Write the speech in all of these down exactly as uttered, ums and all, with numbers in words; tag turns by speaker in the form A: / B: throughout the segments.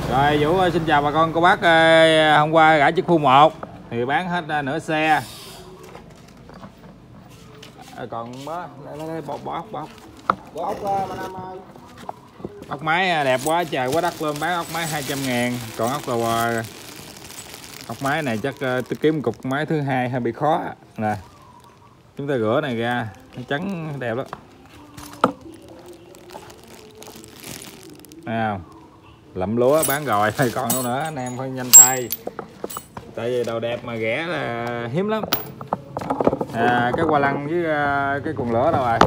A: Rồi Vũ xin chào bà con cô bác. Hôm qua gãi chiếc khu một thì bán hết nửa xe. Còn bó bó bó bó
B: ốc mà Nam ơi.
A: Ốc máy đẹp quá trời quá đất luôn, bán ốc máy hai trăm ngàn. Còn ốc là ốc máy này chắc tôi kiếm cục máy thứ hai hơi bị khó nè. Chúng ta rửa này ra nó trắng đẹp lắm. Thấy không? Lậm lúa bán rồi thôi còn đâu nữa, anh em phải nhanh tay. Tại vì đồ đẹp mà rẻ là hiếm lắm. À, cái hoa lăng với uh, cái cuồng lửa đâu rồi.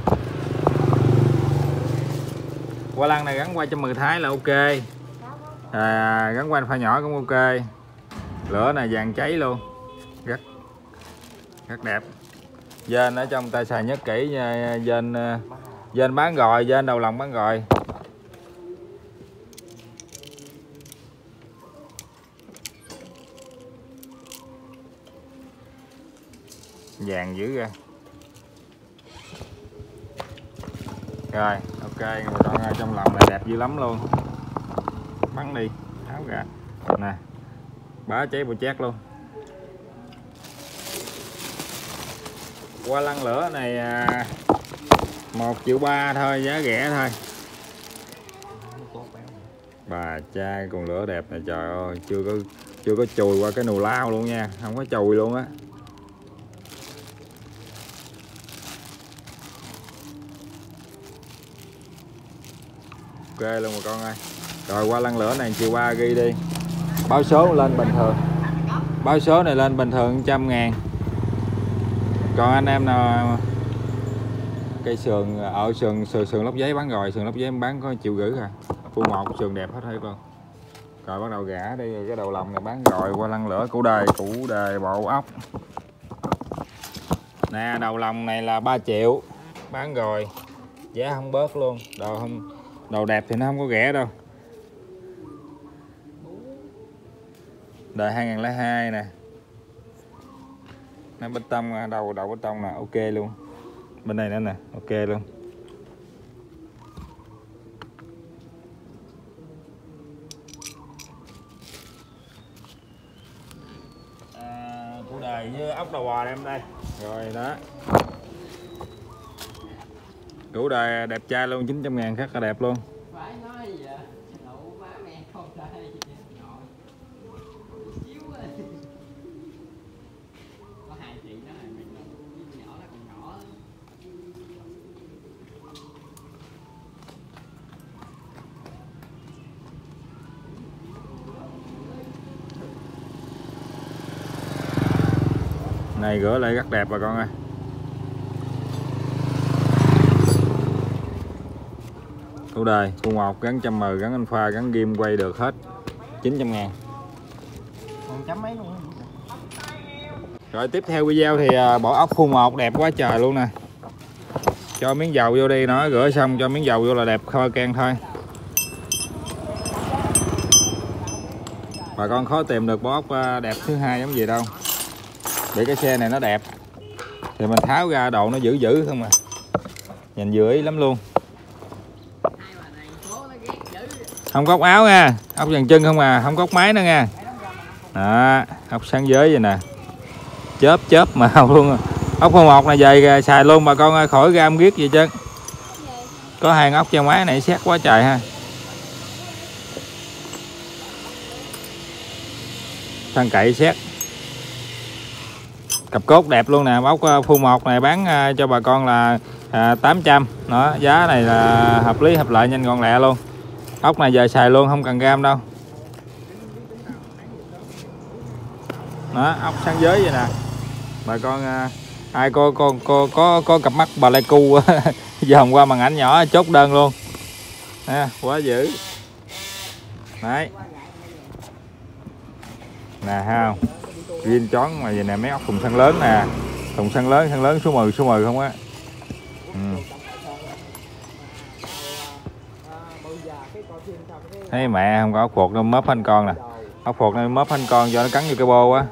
A: Hoa lăng này gắn qua trăm mười thái là ok. À, gắn qua pha nhỏ cũng ok. Lửa này vàng cháy luôn, rất rất đẹp. Dên ở trong tay xài nhất kỹ nha. Dên dên bán rồi, dên đầu lòng bán rồi. Vàng dữ ra. Rồi ok, con trong lòng này đẹp dữ lắm luôn. Bắn đi, tháo ra nè, bá cháy bù chét luôn. Qua lăng lửa này một triệu ba thôi, giá rẻ thôi. Bà cha con lửa đẹp này, trời ơi, chưa có chưa có chùi qua cái nồi lao luôn nha, không có chùi luôn á. Ok luôn bà con ơi. Rồi qua lăng lửa này chiều qua ghi đi. Báo số lên bình thường. Báo số này lên bình thường một trăm ngàn. Còn anh em nào cây sườn ở sườn sườn, sườn lót giấy bán rồi, sườn lót giấy bán có triệu rưỡi à. Phu một sườn đẹp hết hay con. Rồi bắt đầu gã đi, cái đầu lòng này bán rồi. Qua lăng lửa củ đề, củ đề bộ ốc. Nè đầu lòng này là ba triệu, bán rồi. Giá không bớt luôn. Đồ không đồ đẹp thì nó không có rẻ đâu. Đời hai không không hai nè. Nó bê tông, đầu đầu bê tông nè, ok luôn. Bên này nữa nè, ok luôn. À, củ đời với ốc đầu bò em đây. Rồi đó. Củ đời đẹp trai luôn, chín trăm ngàn rất là đẹp luôn. Này rửa lại rất đẹp bà con ơi. Củ đời, khu một gắn trăm mờ, gắn alpha, gắn ghim quay được hết. chín trăm ngàn.
B: Còn chấm mấy luôn.
A: Rồi tiếp theo video thì bỏ ốc khu một đẹp quá trời luôn nè. Cho miếng dầu vô đi, nó rửa xong cho miếng dầu vô là đẹp khô can thôi. Bà con khó tìm được bó ốc đẹp thứ hai giống gì đâu. Để cái xe này nó đẹp thì mình tháo ra độ nó dữ dữ không à. Nhìn vừa ý lắm luôn. Không có ốc áo nha, ốc dàn chân không à, không có ốc máy nữa nha. Đó, ốc sáng giới vậy nè. Chớp chớp màu luôn. Ốc khu một này về xài luôn bà con ơi, khỏi gam ghiết gì chứ. Có hàng ốc cho máy này xét quá trời ha. Thân cậy xét. Cặp cốt đẹp luôn nè, ốc khu một này bán cho bà con là à, tám trăm. Đó, giá này là hợp lý hợp lợi, nhanh gọn lẹ luôn. Ốc này giờ xài luôn, không cần gam đâu. Đó, ốc sáng giới vậy nè. Bà con à, ai có có có có có cặp mắt bà Pleiku dòm qua màn ảnh nhỏ chốt đơn luôn. À, quá dữ. Đấy. Nè ha. Riêng chón mà vậy nè, mấy ốc thùng xăng lớn nè. Thùng xăng lớn, xăng lớn số mười, số mười không á. Ừ. Thấy mẹ không có ốc phuộc nó mớp anh con nè. Ốc phuộc nó mớp anh con cho nó cắn vô cái bô á.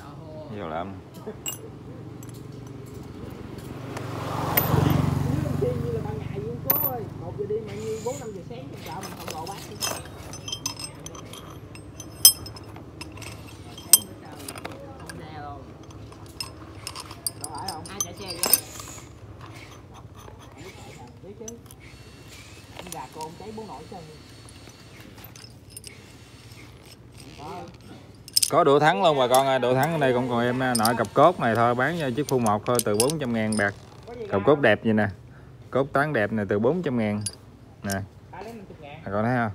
A: Vô làm.
B: biết chứ. Con gà con cháy bố nội chân.
A: Có đũa thắng luôn bà con ơi, đũa thắng ở đây cũng còn em nội cặp cốt này thôi, bán cho chiếc khu một thôi từ bốn trăm ngàn bạc. Cặp cốt đẹp vậy nè, cốt tán đẹp này từ bốn trăm ngàn nè, à, con thấy không?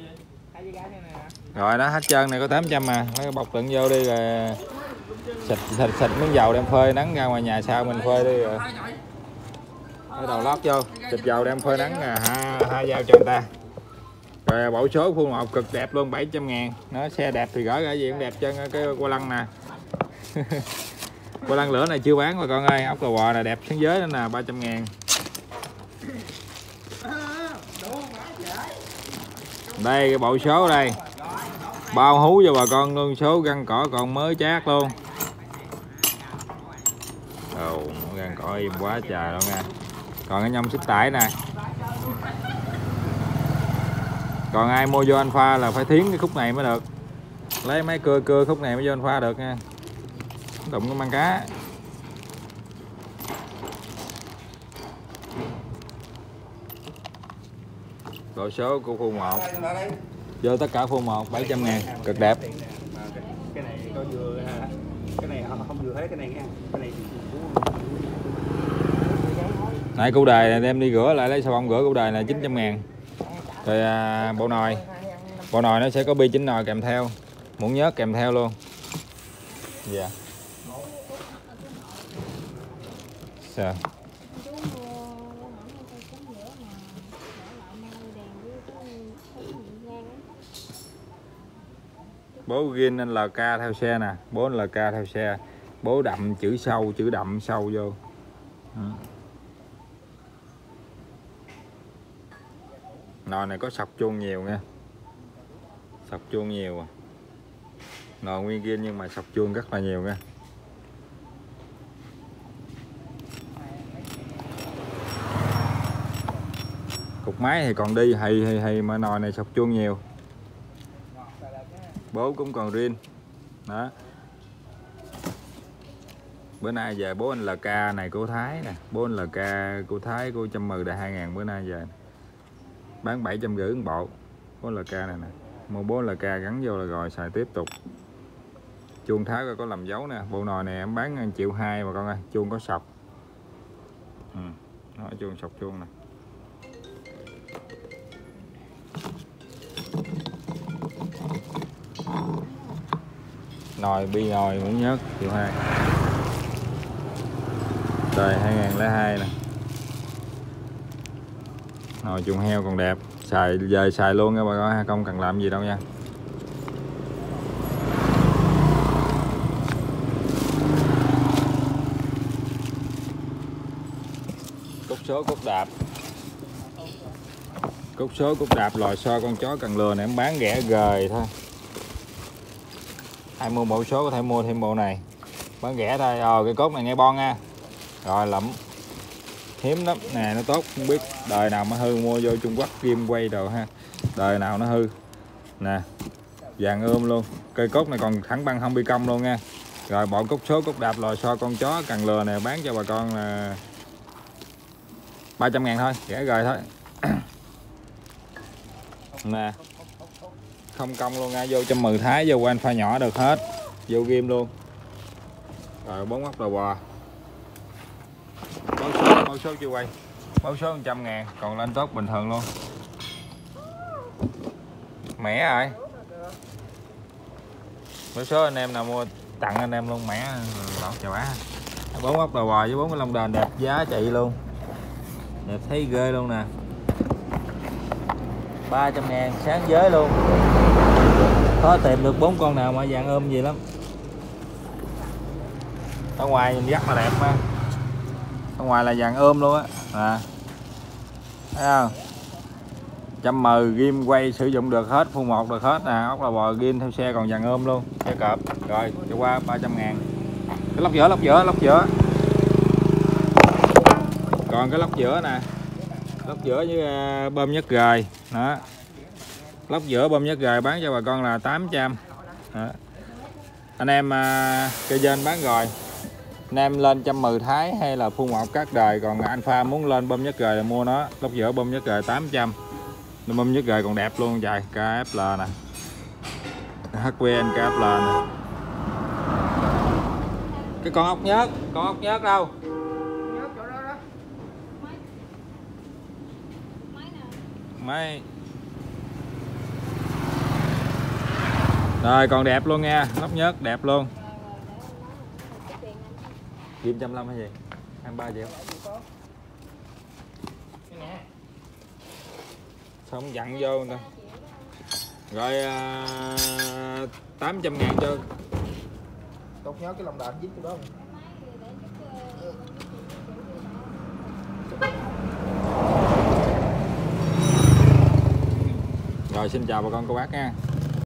A: Rồi đó hết trơn này có tám trăm mà, lấy bọc đựng vô đi rồi xịt xịt xịt miếng dầu đem phơi nắng ra ngoài nhà sau mình phơi đi rồi cái đầu lót vô xịt dầu đem phơi nắng à, ha, hai dao cho người ta. Rồi bảo số khuôn một cực đẹp luôn bảy trăm ngàn, nó xe đẹp thì gửi ra gì cũng đẹp chân cái qua lăng nè. Qua lăng lửa này chưa bán mà con ơi, ốc cò bò là đẹp sáng giới nữa nè, ba trăm ngàn. Đây cái bộ số đây bao hú cho bà con luôn, số găng cỏ còn mới chát luôn. Ồ, găng cỏ im quá trời luôn nha. Còn cái nhông xích tải nè, còn ai mua vô anh pha là phải thiến cái khúc này mới được, lấy máy cưa cưa khúc này mới vô anh pha được nha, đụng cái măng cá. Bộ số của khu một vô tất cả khu một bảy trăm ngàn cực đẹp.
B: Cái này có vừa cái này không vừa hết cái này nha. Cái này
A: này củ đề này đem đi rửa lại lấy xà bông rửa củ đề là chín trăm ngàn. Rồi à, bộ nồi bộ nồi nó sẽ có bi chỉnh nồi kèm theo, muỗng nhớt kèm theo luôn. Dạ yeah. Sao bố ghi nên lờ ca theo xe nè, bố lờ ca theo xe, bố đậm chữ sâu, chữ đậm sâu vô. Ừ. Nồi này có sọc chuông nhiều nha, sọc chuông nhiều à. Nồi nguyên ghi nhưng mà sọc chuông rất là nhiều nha. Cục máy thì còn đi hay hay hay mà nồi này sọc chuông nhiều. Bố cũng còn riêng đó. Bữa nay về bố anh lờ ca này của Thái nè, bố anh lờ ca của Thái của trăm mười đại hai ngàn bữa nay về bán bảy trăm rưỡi bộ. Bố lờ ca này nè, mua bố lờ ca gắn vô là rồi xài tiếp tục. Chuông Thái có làm dấu nè, bộ nồi này em bán triệu hai mà con ơi, chuông có sọc. Ừ, đó, chuông sọc chuông nè. Nồi bi nồi muỗng nhớt triệu hai. Đời hai nghìn lẻ hai nè. Nồi chuồng heo còn đẹp, xài về xài luôn nha bà con, không cần làm gì đâu nha. Cúc số cúc đạp. Cúc số cúc đạp lòi xo con chó cần lừa này em bán rẻ gời thôi. Ai mua bộ số có thể mua thêm bộ này, bán rẻ thôi. Ờ cái cốt này nghe bon nha. Rồi lẫm hiếm lắm nè, nó tốt không biết đời nào mà hư, mua vô Trung Quốc kim quay đồ ha, đời nào nó hư nè, vàng ươm luôn. Cây cốt này còn thẳng băng không bi công luôn nha. Rồi bộ cốt số cốt đạp lòi xo con chó cần lừa này bán cho bà con là ba trăm ngàn thôi, rẻ rồi thôi. Nè không công luôn nha, vô trăm mười Thái vô quanh pha nhỏ được hết, vô ghim luôn. Rồi bốn ốc đầu bò, báo số báo số chưa quay, báo số một trăm ngàn còn lên tốt bình thường luôn. Mẻ rồi, báo số anh em nào mua tặng anh em luôn, mẻ lọt chà bá. Bốn ốc đầu bò với bốn cái lông đền đẹp giá trị luôn, đẹp thấy ghê luôn nè, ba trăm ngàn sáng giới luôn. Khó tìm được bốn con nào mà dạng ôm gì lắm. Ở ngoài nhìn rất là đẹp mà, ở ngoài là vàng ôm luôn á à. Thấy không, trăm mờ ghim quay sử dụng được hết, phun một được hết nè, ốc là bò ghim theo xe còn vàng ôm luôn, xe cọp. Rồi cho qua ba trăm ngàn. Cái lóc giữa lóc giữa lóc giữa còn cái lóc giữa nè, lóc giữa với uh, bơm nhất gời đó, lóc giữa bơm nhất gời bán cho bà con là tám trăm đó. Anh em uh, cây trên bán rồi Nam lên trăm mười Thái hay là phun một các đời, còn Alpha muốn lên bơm nhất gời là mua nó, lốc giữa bơm nhất gời tám trăm. Bơm nhất gời còn đẹp luôn trời, ca ép lờ nè, hát vê en ca ép lờ nè. Cái con ốc nhớt, con ốc nhớt đâu?
B: Nhớ chỗ đó đó.
A: Mấy. Rồi còn đẹp luôn nha, lốc nhớt đẹp luôn. Kim trăm lăm hay gì? hai mươi ba triệu. Sao không dặn vô người ta. Rồi à, tám trăm ngàn cho.
B: Tốt nhớ cái lồng đệm dính chỗ đó.
A: Rồi xin chào bà con cô bác nha.